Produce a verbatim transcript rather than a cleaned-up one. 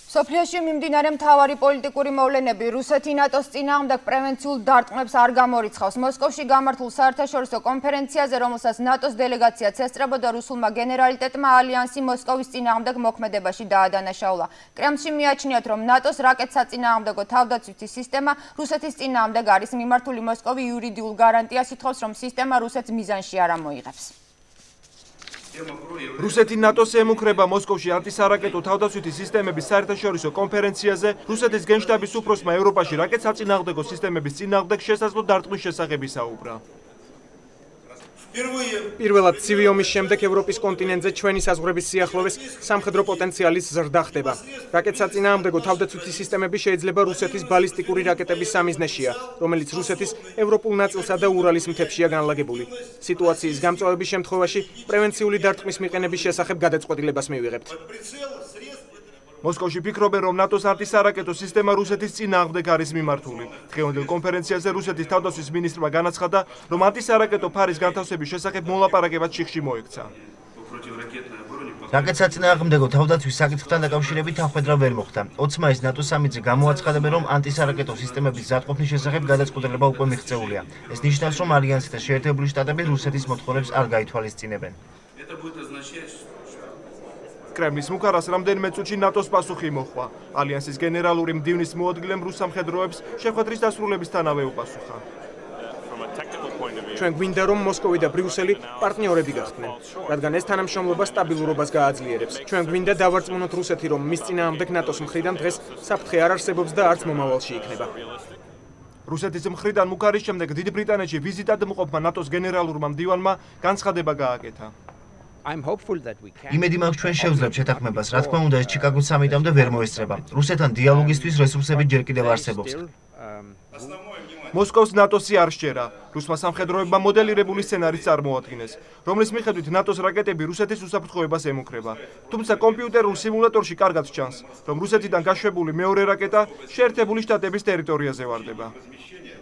სოფლიოში მიმდინარე მთავარი პოლიტიკური მოვლენები რუსეთი ნატოს წინააღმდეგ პრევენციულ დარტყმებს არ გამორიცხავს. მოსკოვში გამართულ საერთაშორისო კონფერენციაზე, რომელსაც ნატოს დელეგაციაც ესწრებოდა, რუსულმა გენერალიტეტმა ალიანსი მოსკოვის წინააღმდეგ მოქმედებაში დაადანაშაულა. კრემლში მიაჩნიათ, რომ ნატოს რაკეტსაწინააღმდეგო თავდაცვითი სისტემა რუსეთის წინააღმდეგ არის მიმართული. მოსკოვი იურიდიულ გარანტიას ითხოვს, რომ სისტემა რუსეთს მიზანში არ ამოიღებს. რუსეთი ნატოს ემუქრება მოსკოვში ანტისარაკეტო თავდაცვითი სისტემების საერთაშორისო კონფერენციაზე რუსეთის გენშტაბის უფროსმა ევროპაში რაკეტსაწინააღმდეგო სისტემების წინააღმდეგ შესაძლო დარტყმის შესახებ ისაუბრა. პირველად ცივი ომის შემდეგ ევროპის კონტინენტზე ჩვენი საზღვრების სიახლოვეს სამხედრო პოტენციალის ზრდა ხდება. რაკეტსაწინააღმდეგო თავდაცვითი სისტემები შეიძლება რუსეთის ბალისტიკური რაკეტების სამიზნეშია, რომელიც რუსეთის ევროპულ ნაწილსა და ურალის მთებშია განლაგებული. სიტუაციის გამწვავების შემთხვევაში პრევენციული დარტყმის მიყენების შესახებ გადაწყვეტილებას მივიღებთ. მოსკოვში ფიქრობენ, რომ ნატოს ანტისარაკეტო სისტემა რუსეთის წინააღმდეგ არის მიმართული. დღევანდელ კონფერენციაზე რუსეთის თავდაცვის მინისტრმა განაცხადა, რომ ანტისარაკეტო ფარის განთავსების შესახებ მოლაპარაკებაც ჩიხში მოექცა. რაკეტსაწინააღმდეგო თავდაცვის საკითხთან დაკავშირებით თანხმედრა ვერ მოხდა. ოც მაისს ნატოს სამიტზე გამოაცხადებენ, რომ ანტისარაკეტო სისტემების ზარდყოფნის შესახებ გადაწყვეტილება უკვე მიღწეულია. ეს ნიშნავს, რომ ალიანსი და შეერთებული შტატები რუსეთის მოთხოვნებს არ გაითვალისწინებენ. კრემლის მუქარას რამდენიმე წუთში ნატოს პასუხი მოჰყვა. ალიანსის გენერალური მდივნის მოადგილემ რუს სამხედროებს შეხვედრის დასრულებისთანავე უპასუხა. ჩვენ გვინდა, რომ მოსკოვი და ბრიუსელი პარტნიორები გახდნენ, რადგან ეს თანამშრომლობა სტაბილურობას გააძლიერებს. ჩვენ გვინდა დავარწმუნოთ რუსეთი, რომ მის წინააღმდეგ ნატოს მხრიდან დღეს საფრთხე არ არსებობს და არც მომავალში იქნება. რუსეთის მხრიდან მუქარის შემდეგ დიდ ბრიტანეთში ვიზიტად მყოფმა ნატოს გენერალურმა მდივანმა განცხადება გააკეთა. იმედი მაქვს, ჩვენ შევძლებთ შეთანხმებას. რა თქმა უნდა, ეს ჩიკაგოს სამიტამდე ვერ მოესწრება. რუსეთთან დიალოგისთვის რესურსები ჯერ კიდევ არსებობს. მოსკოვს ნატოსი არ სჯერა. რუსმა სამხედროებმა მოდელირებული სცენარიც წარმოადგინეს, რომლის მიხედვით ნატოს რაკეტები რუსეთის უსაფრთხოებას ემუქრება. თუმცა კომპიუტერულ სიმულატორში კარგად ჩანს, რომ რუსეთიდან გაშვებული მეორე რაკეტა შეერთებული შტატების ტერიტორიაზე ვარდება.